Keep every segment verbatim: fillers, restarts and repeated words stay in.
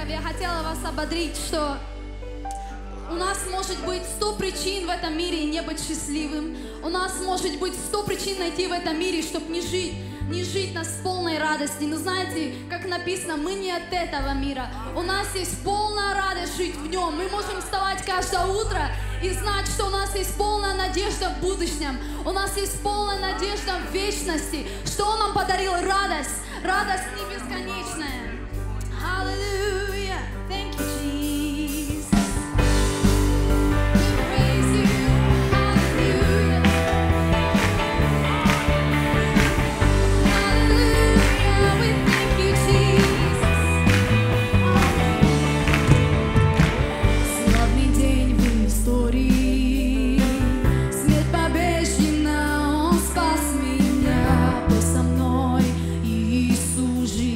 церковь, я хотела вас ободрить, что у нас может быть сто причин в этом мире не быть счастливым. У нас может быть сто причин найти в этом мире, чтобы не жить, не жить нас в полной радости. Но знаете, как написано, мы не от этого мира. У нас есть полная радость жить в нем. Мы можем вставать каждое утро и знать, что у нас есть полная надежда в будущем. У нас есть полная надежда в вечности, что Он нам подарил радость. Радость не бесконечная. Аллилуйя. Thank you, Jesus. We praise you. Hallelujah. Hallelujah. We thank you, Jesus. Славный день в истории. Смерть побеждена, Он спас меня. Был со мной Иисус.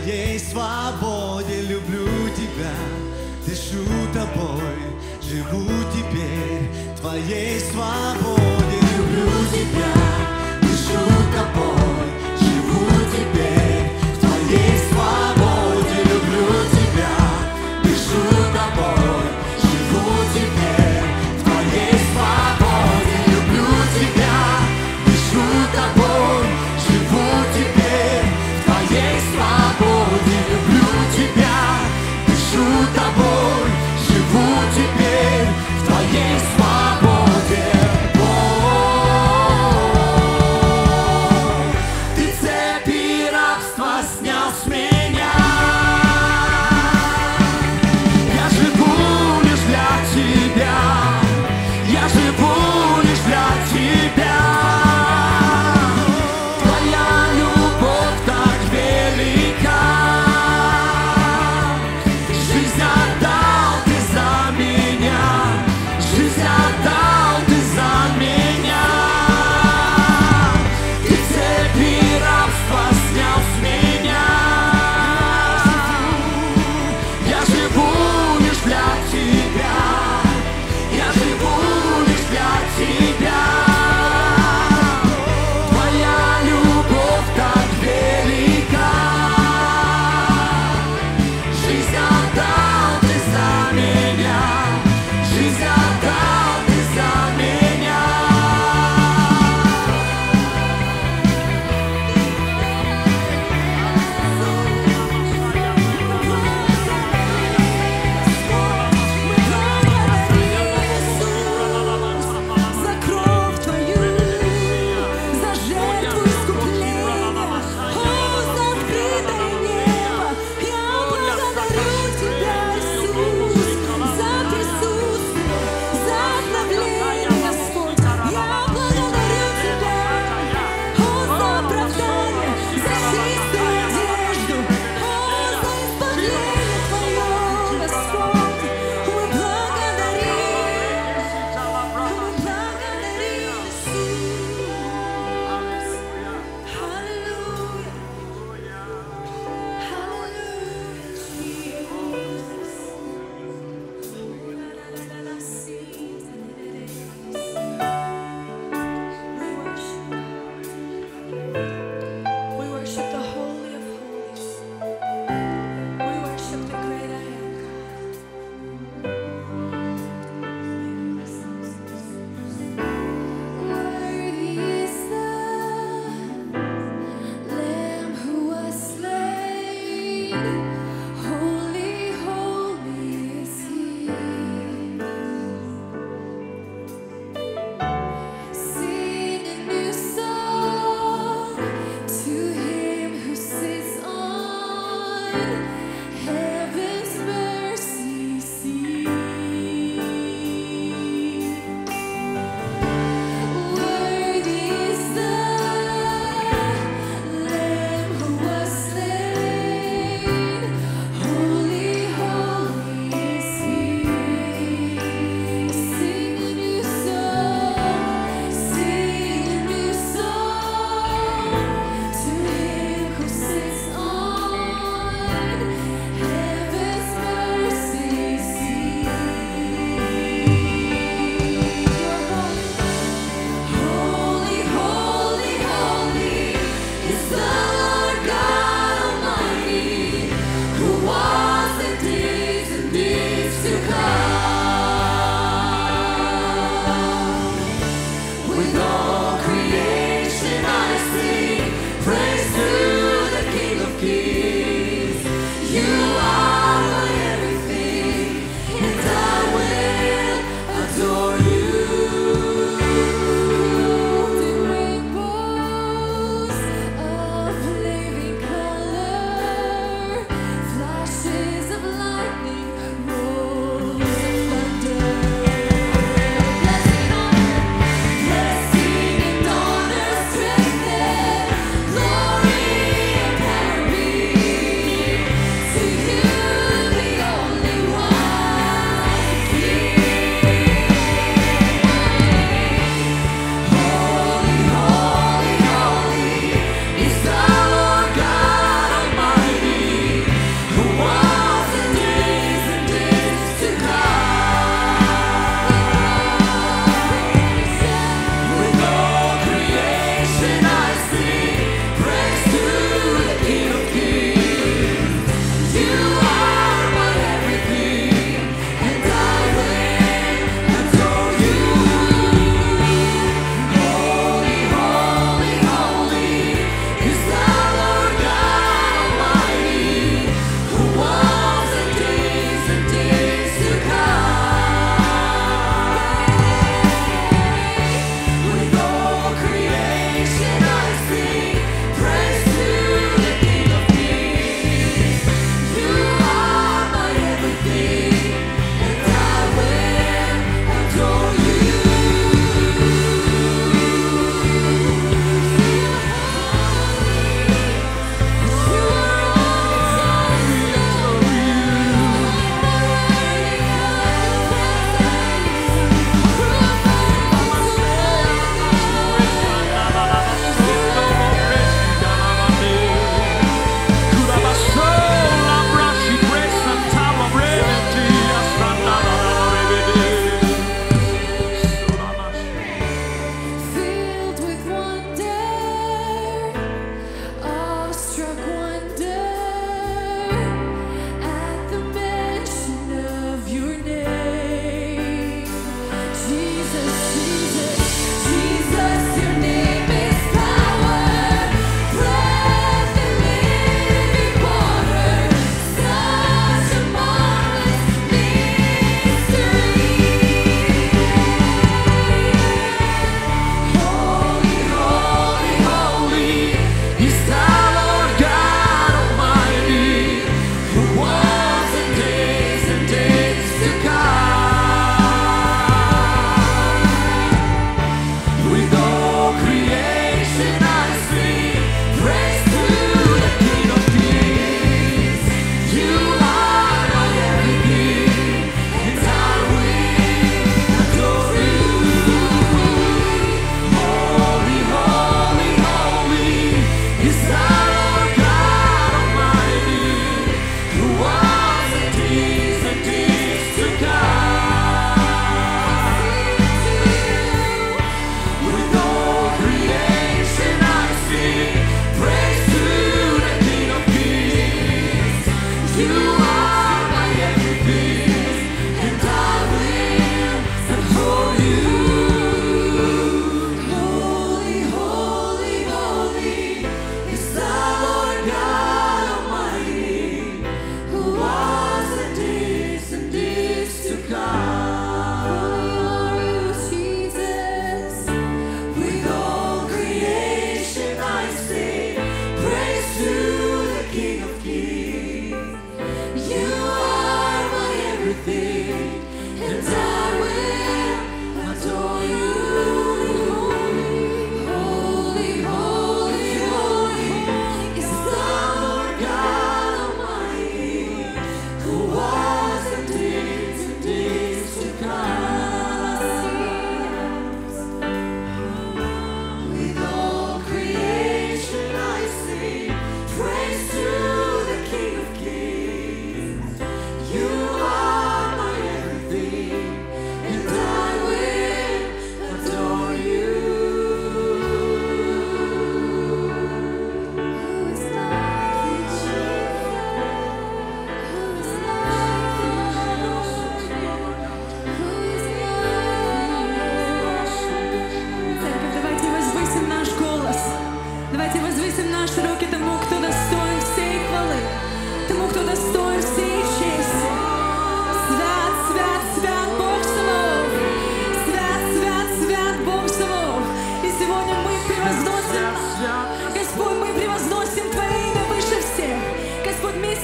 Твоей свободе люблю Тебя, дышу Тобой, живу теперь. В Твоей свободе люблю Тебя, дышу Тобой, живу теперь. В Твоей свободе люблю Тебя, дышу Тобой, живу теперь. В Твоей свободе люблю Тебя, дышу Тобой, живу теперь. В Твоей свободе люблю Тебя, дышу Тобой, живу теперь. В Твоей свободе, Бог.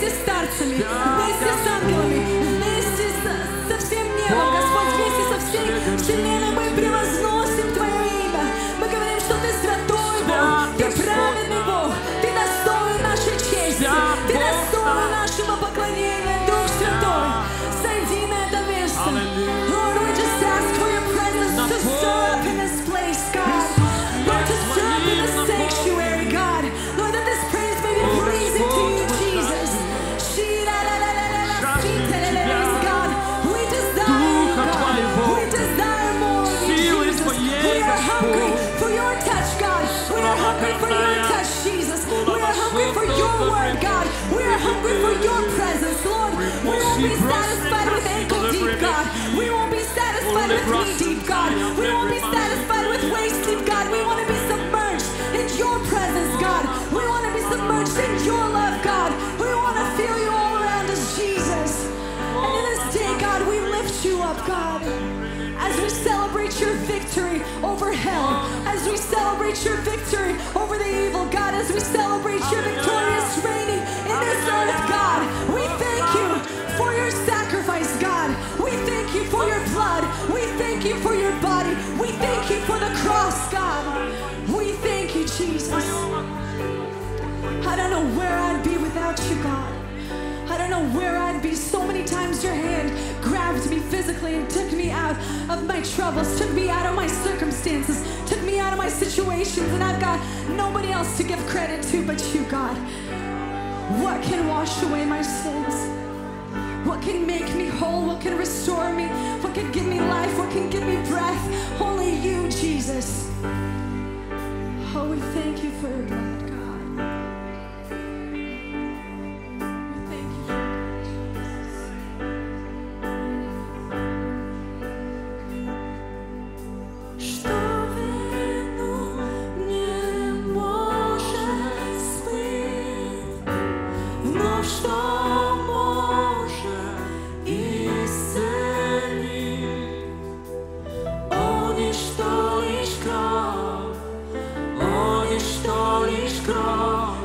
вместе с старцами, вместе с ангелами, вместе со, со всем небом, Господь, вместе со всей вселенной мы превозносим Твое имя. Мы говорим, что Ты святой Бог, Ты праведный Бог, Ты достоин нашей чести, Ты достоин нашего поклонения, Дух Святой. Сойди на это место. Lord, we just ask for your presence to stir up in this place, God. Lord, to stir up in the sanctuary, God. Lord, that this praise may be pleasing to you, Jesus. God, we desire you, God. We desire more of you, Jesus. We are hungry for your touch, God. We are hungry for your touch, Jesus. We are hungry for your word, God. We are hungry for your presence, Lord. We won't be satisfied with ankle deep, God. We won't be satisfied with knee deep, God. We won't be satisfied with waist deep, God. We want to be submerged in your presence, God. We want to be submerged in your love, God. We want to feel you all around us, Jesus. And in this day, God, we lift you up, God. As we celebrate your victory over hell, as we celebrate your victory over the evil, God, as we celebrate your victorious reigning in this earth, God, we thank you for your sacrifice, God. We thank you for your blood. We thank you for your body. We thank you for the cross, God. We thank you, Jesus. I don't know where I'd be without you, God. I don't know where I'd be. So many times your hand grabbed me physically and took me out of my troubles, took me out of my circumstances, took me out of my situations, and I've got nobody else to give credit to but you, God. What can wash away my sins? What can make me whole? What can restore me? What can give me life? What can give me breath? Only you, Jesus. Oh, we thank you for your blood, God. Что лишь кровь,